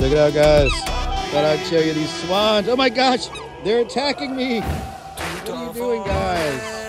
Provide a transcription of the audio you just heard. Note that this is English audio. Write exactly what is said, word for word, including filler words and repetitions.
Check it out, guys. Thought I'd show you these swans. Oh my gosh, they're attacking me. What are you doing, guys?